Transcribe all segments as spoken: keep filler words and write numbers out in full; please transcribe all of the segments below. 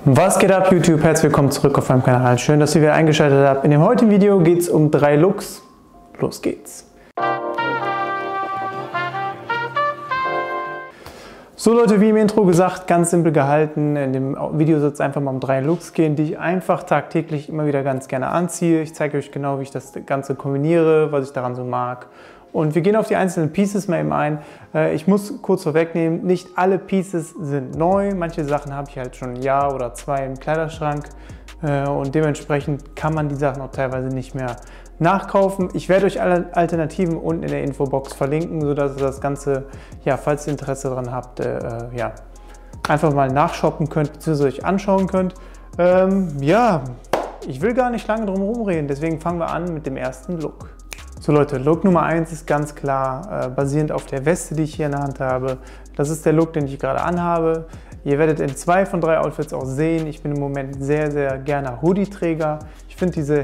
Was geht ab YouTube? Herzlich willkommen zurück auf meinem Kanal. Schön, dass ihr wieder eingeschaltet habt. In dem heutigen Video geht es um drei Looks. Los geht's! So Leute, wie im Intro gesagt, ganz simpel gehalten. In dem Video soll es einfach mal um drei Looks gehen, die ich einfach tagtäglich immer wieder ganz gerne anziehe. Ich zeige euch genau, wie ich das Ganze kombiniere, was ich daran so mag. Und wir gehen auf die einzelnen Pieces mal eben ein. Ich muss kurz vorwegnehmen, nicht alle Pieces sind neu. Manche Sachen habe ich halt schon ein Jahr oder zwei im Kleiderschrank. Und dementsprechend kann man die Sachen auch teilweise nicht mehr nachkaufen. Ich werde euch alle Alternativen unten in der Infobox verlinken, sodass ihr das Ganze, ja, falls ihr Interesse daran habt, äh, ja, einfach mal nachshoppen könnt, bzw. euch anschauen könnt. Ähm, ja, ich will gar nicht lange drum herum reden, deswegen fangen wir an mit dem ersten Look. So Leute, Look Nummer eins ist ganz klar äh, basierend auf der Weste, die ich hier in der Hand habe. Das ist der Look, den ich gerade anhabe. Ihr werdet in zwei von drei Outfits auch sehen. Ich bin im Moment sehr, sehr gerne Hoodie-Träger. Ich finde diese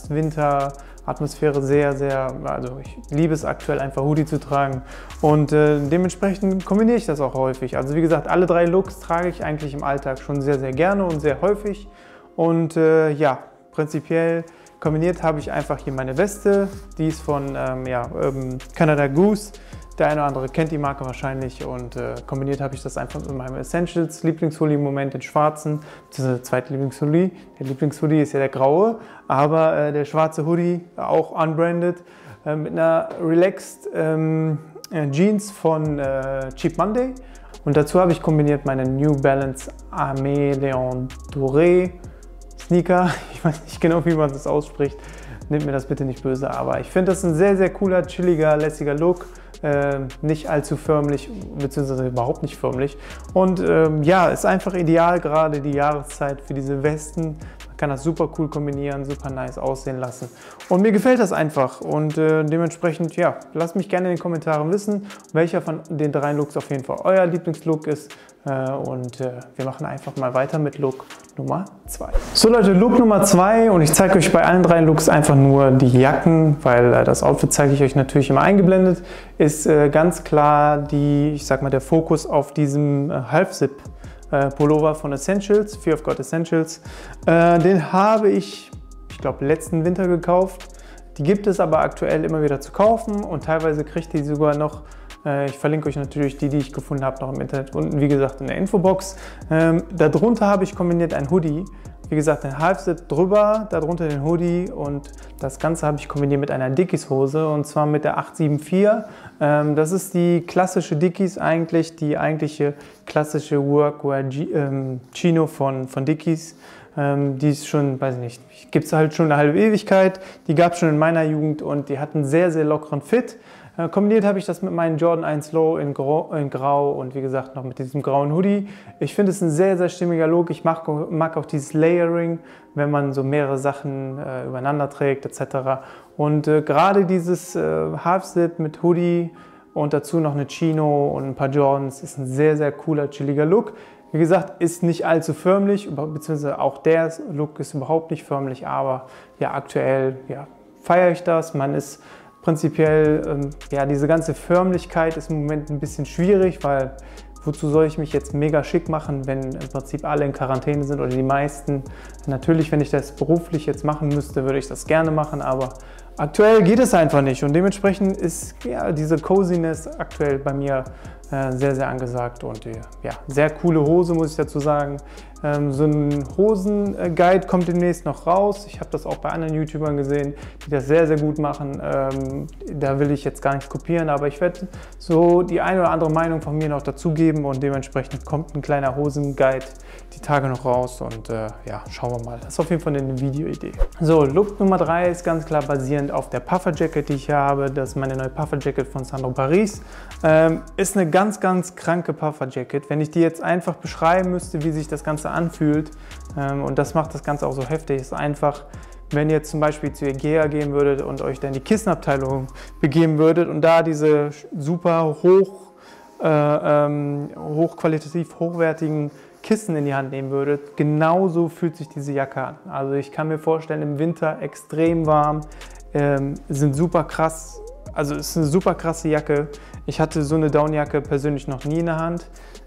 Herbst-Winter-Atmosphäre sehr, sehr, also ich liebe es aktuell einfach Hoodie zu tragen und äh, dementsprechend kombiniere ich das auch häufig. Also wie gesagt, alle drei Looks trage ich eigentlich im Alltag schon sehr, sehr gerne und sehr häufig und äh, ja, prinzipiell kombiniert habe ich einfach hier meine Weste, die ist von ähm, ja, ähm, Canada Goose. Der eine oder andere kennt die Marke wahrscheinlich und äh, kombiniert habe ich das einfach mit meinem Essentials Lieblingshoodie im Moment, den schwarzen, beziehungsweise der zweite Lieblingshoodie. Der Lieblingshoodie ist ja der graue, aber äh, der schwarze Hoodie, auch unbranded, äh, mit einer Relaxed ähm, äh, Jeans von äh, Cheap Monday. Und dazu habe ich kombiniert meine New Balance Armé Leon Doré Sneaker. Ich weiß nicht genau, wie man das ausspricht. Nehmt mir das bitte nicht böse, aber ich finde das ein sehr, sehr cooler, chilliger, lässiger Look. Äh, nicht allzu förmlich, beziehungsweise überhaupt nicht förmlich. Und ähm, ja, ist einfach ideal, gerade die Jahreszeit für diese Westen. Man kann das super cool kombinieren, super nice aussehen lassen. Und mir gefällt das einfach. Und äh, dementsprechend, ja, lasst mich gerne in den Kommentaren wissen, welcher von den drei Looks auf jeden Fall euer Lieblingslook ist. Äh, und äh, wir machen einfach mal weiter mit Look Nummer zwei. So Leute, Look Nummer zwei und ich zeige euch bei allen drei Looks einfach nur die Jacken, weil äh, das Outfit zeige ich euch natürlich immer eingeblendet, ist äh, ganz klar die, ich sag mal, der Fokus auf diesem äh, Half-Zip äh, Pullover von Essentials, Fear of God Essentials. Äh, den habe ich, ich glaube, letzten Winter gekauft. Die gibt es aber aktuell immer wieder zu kaufen und teilweise kriegt ihr sogar noch. Ich verlinke euch natürlich die, die ich gefunden habe, noch im Internet unten, wie gesagt, in der Infobox. Ähm, darunter habe ich kombiniert ein Hoodie. Wie gesagt, ein Half-Zip drüber, darunter den Hoodie und das Ganze habe ich kombiniert mit einer Dickies-Hose und zwar mit der acht sieben vier. Ähm, das ist die klassische Dickies eigentlich, die eigentliche klassische Workwear ähm, Chino von, von Dickies. Ähm, die ist schon, weiß ich nicht, gibt es halt schon eine halbe Ewigkeit. Die gab es schon in meiner Jugend und die hat einen sehr, sehr lockeren Fit. Äh, kombiniert habe ich das mit meinen Jordan eins Low in Grau, in Grau und wie gesagt noch mit diesem grauen Hoodie. Ich finde es ein sehr, sehr stimmiger Look. Ich mag, mag auch dieses Layering, wenn man so mehrere Sachen äh, übereinander trägt et cetera. Und äh, gerade dieses äh, Half-Zip mit Hoodie und dazu noch eine Chino und ein paar Jordans ist ein sehr, sehr cooler, chilliger Look. Wie gesagt, ist nicht allzu förmlich, beziehungsweise auch der Look ist überhaupt nicht förmlich, aber ja, aktuell ja, feiere ich das. Man ist prinzipiell, ähm, ja, diese ganze Förmlichkeit ist im Moment ein bisschen schwierig, weil wozu soll ich mich jetzt mega schick machen, wenn im Prinzip alle in Quarantäne sind oder die meisten. Natürlich, wenn ich das beruflich jetzt machen müsste, würde ich das gerne machen, aber aktuell geht es einfach nicht und dementsprechend ist ja, diese Coziness aktuell bei mir äh, sehr, sehr angesagt und äh, ja, sehr coole Hose, muss ich dazu sagen. Ähm, so ein Hosenguide kommt demnächst noch raus. Ich habe das auch bei anderen YouTubern gesehen, die das sehr, sehr gut machen. Ähm, da will ich jetzt gar nichts kopieren, aber ich werde so die eine oder andere Meinung von mir noch dazugeben und dementsprechend kommt ein kleiner Hosenguide die Tage noch raus und äh, ja, schauen wir mal. Das ist auf jeden Fall eine Videoidee. So, Look Nummer drei ist ganz klar basierend auf der Puffer Jacket, die ich hier habe. Das ist meine neue Puffer Jacket von Sandro Paris. Ähm, ist eine ganz, ganz kranke Puffer Jacket. Wenn ich die jetzt einfach beschreiben müsste, wie sich das Ganze anfühlt, ähm, und das macht das Ganze auch so heftig, ist einfach, wenn ihr jetzt zum Beispiel zu Ikea gehen würdet und euch dann in die Kissenabteilung begeben würdet und da diese super hoch, äh, ähm, hochqualitativ hochwertigen Kissen in die Hand nehmen würdet, genauso fühlt sich diese Jacke an. Also ich kann mir vorstellen, im Winter extrem warm, ähm, sind super krass, also es ist eine super krasse Jacke. Ich hatte so eine Downjacke persönlich noch nie in der Hand.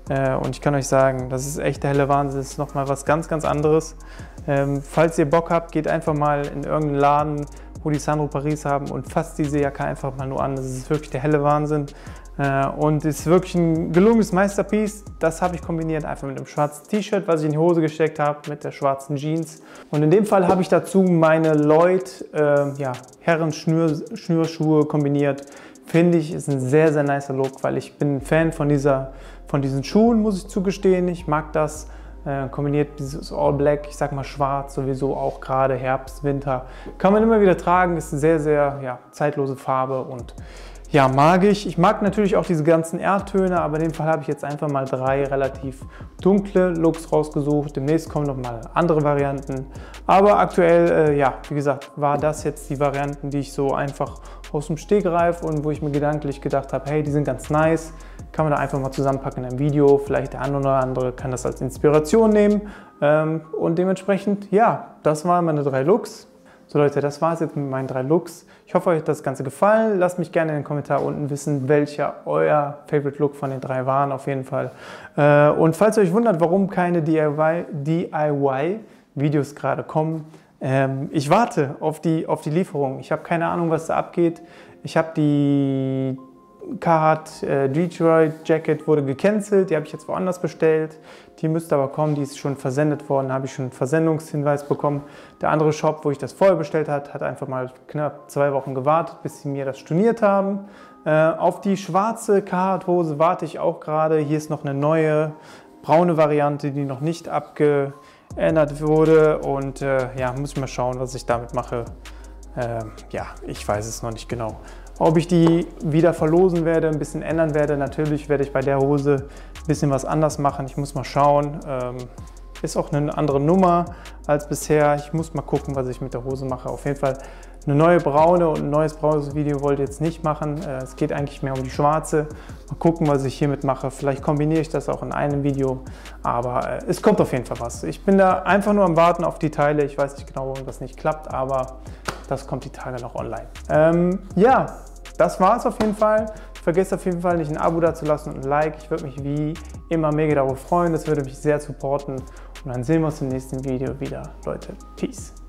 Äh, und ich kann euch sagen, das ist echt der helle Wahnsinn, das ist nochmal was ganz, ganz anderes. Ähm, falls ihr Bock habt, geht einfach mal in irgendeinen Laden, wo die Sandro Paris haben und fasst diese Jacke einfach mal nur an. Das ist wirklich der helle Wahnsinn. Äh, und ist wirklich ein gelungenes Masterpiece. Das habe ich kombiniert einfach mit einem schwarzen T-Shirt, was ich in die Hose gesteckt habe, mit der schwarzen Jeans. Und in dem Fall habe ich dazu meine Lloyd äh, ja, Herren-Schnürschuhe kombiniert. Finde ich, ist ein sehr, sehr nicer Look, weil ich bin ein Fan von, dieser, von diesen Schuhen, muss ich zugestehen. Ich mag das. Äh, kombiniert dieses All Black, ich sag mal schwarz, sowieso auch gerade Herbst, Winter. Kann man immer wieder tragen, ist eine sehr, sehr ja, zeitlose Farbe und ja, mag ich. Ich mag natürlich auch diese ganzen Erdtöne, aber in dem Fall habe ich jetzt einfach mal drei relativ dunkle Looks rausgesucht. Demnächst kommen noch mal andere Varianten. Aber aktuell, äh, ja, wie gesagt, war das jetzt die Varianten, die ich so einfach aus dem Stegreif und wo ich mir gedanklich gedacht habe, hey, die sind ganz nice. Kann man da einfach mal zusammenpacken in einem Video. Vielleicht der eine oder andere kann das als Inspiration nehmen. Ähm, und dementsprechend, ja, das waren meine drei Looks. So Leute, das war es jetzt mit meinen drei Looks. Ich hoffe, euch hat das Ganze gefallen. Lasst mich gerne in den Kommentaren unten wissen, welcher euer Favorite Look von den drei waren auf jeden Fall. Äh, und falls ihr euch wundert, warum keine D I Y-Videos gerade kommen, ähm, ich warte auf die, auf die Lieferung. Ich habe keine Ahnung, was da abgeht. Ich habe die Carhartt äh, Detroit Jacket wurde gecancelt, die habe ich jetzt woanders bestellt. Die müsste aber kommen, die ist schon versendet worden, habe ich schon einen Versendungshinweis bekommen. Der andere Shop, wo ich das vorher bestellt habe, hat einfach mal knapp zwei Wochen gewartet, bis sie mir das storniert haben. Äh, auf die schwarze Carhartt Hose warte ich auch gerade. Hier ist noch eine neue braune Variante, die noch nicht abgeändert wurde und äh, ja, muss ich mal schauen, was ich damit mache. Äh, ja, ich weiß es noch nicht genau. Ob ich die wieder verlosen werde, ein bisschen ändern werde, natürlich werde ich bei der Hose ein bisschen was anders machen. Ich muss mal schauen. Ähm, ist auch eine andere Nummer als bisher. Ich muss mal gucken, was ich mit der Hose mache. Auf jeden Fall eine neue braune und ein neues braunes Video wollte ich jetzt nicht machen. Äh, es geht eigentlich mehr um die schwarze. Mal gucken, was ich hiermit mache. Vielleicht kombiniere ich das auch in einem Video. Aber äh, es kommt auf jeden Fall was. Ich bin da einfach nur am Warten auf die Teile. Ich weiß nicht genau, warum das nicht klappt, aber das kommt die Tage noch online. Ähm, ja, das war es auf jeden Fall. Vergesst auf jeden Fall nicht ein Abo dazulassen und ein Like. Ich würde mich wie immer mega darüber freuen. Das würde mich sehr supporten. Und dann sehen wir uns im nächsten Video wieder. Leute, Peace.